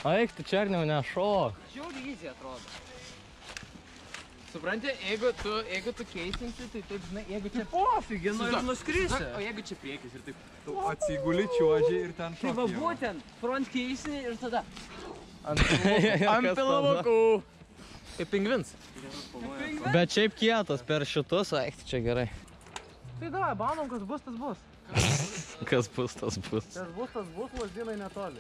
Eik, tu Černiau nešok. Žiauriai easy atrodo. Supranti, jeigu tu keisinsi, tai taip, žinai, jeigu čia... Pofigi, nu ir nuskrisi. O jeigu čia priekis ir taip... Tu atsiguli čiuožiai ir ten Tai va būtent, front keisini ir tada... Ant pilavukų. Kaip pingvins. Bet šiaip kietas per šitus, eik, čia gerai. Tai davai, banom, kas bus, tas bus. Kas bus, tas bus. Kas bus, tas bus, Lazdynai netoli.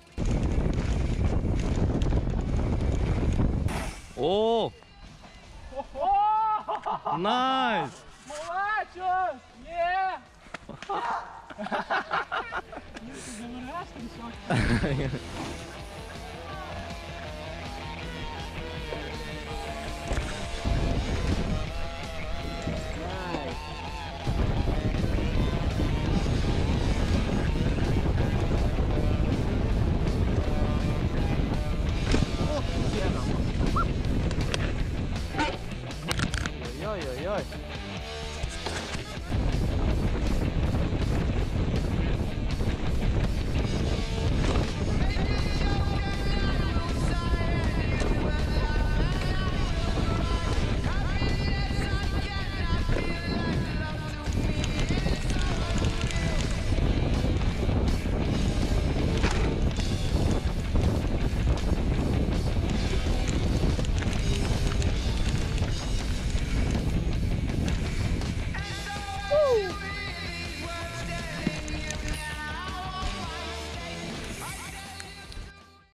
O! Nice! Malačius! Yeah!